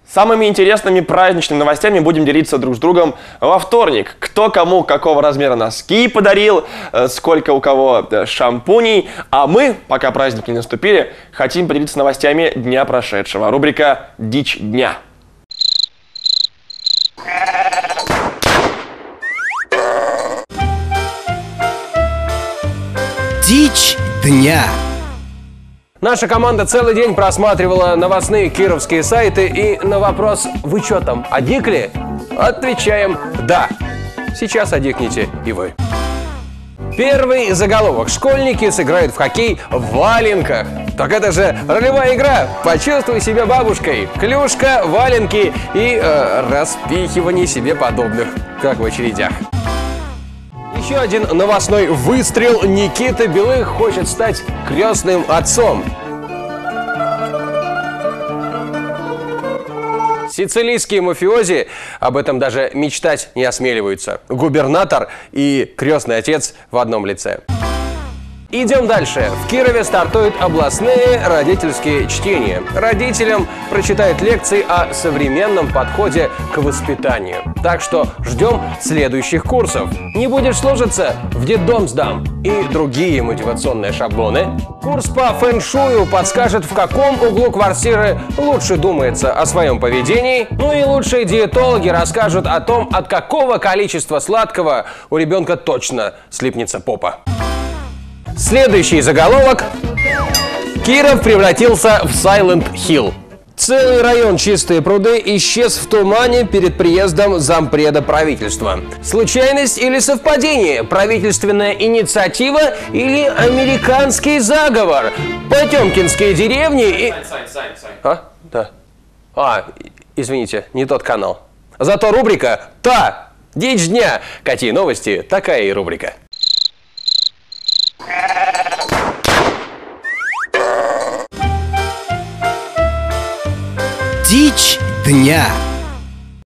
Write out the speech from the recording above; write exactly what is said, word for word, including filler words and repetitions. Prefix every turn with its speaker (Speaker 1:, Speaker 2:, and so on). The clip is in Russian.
Speaker 1: Самыми интересными праздничными новостями будем делиться друг с другом во вторник. Кто кому какого размера носки подарил, сколько у кого шампуней. А мы, пока праздники не наступили, хотим поделиться новостями дня прошедшего. Рубрика «Дичь дня».
Speaker 2: Дичь дня.
Speaker 3: Наша команда целый день просматривала новостные кировские сайты, и на вопрос «Вы чё там, одикли?» отвечаем «Да». Сейчас одикните и вы. Первый заголовок. Школьники сыграют в хоккей в валенках. Так это же ролевая игра. Почувствуй себя бабушкой. Клюшка, валенки и э, распихивание себе подобных, как в очередях. Еще один новостной выстрел. Никита Белых хочет стать крестным отцом. Сицилийские мафиози об этом даже мечтать не осмеливаются. Губернатор и крестный отец в одном лице. Идем дальше. В Кирове стартуют областные родительские чтения. Родителям прочитают лекции о современном подходе к воспитанию. Так что ждем следующих курсов. Не будешь слушаться? В детдом сдам. И другие мотивационные шаблоны. Курс по фэн-шую подскажет, в каком углу квартиры лучше думается о своем поведении. Ну и лучшие диетологи расскажут о том, от какого количества сладкого у ребенка точно слипнется попа. Следующий заголовок. Киров превратился в Silent Hill. Целый район Чистые пруды исчез в тумане перед приездом зампреда правительства. Случайность или совпадение? Правительственная инициатива или американский заговор? Потемкинские деревни и...
Speaker 1: Сань, Сань, Сань.
Speaker 3: А? Да. А, извините, не тот канал. Зато рубрика «Та! Дичь дня». Какие новости, такая и рубрика.
Speaker 2: Дичь дня.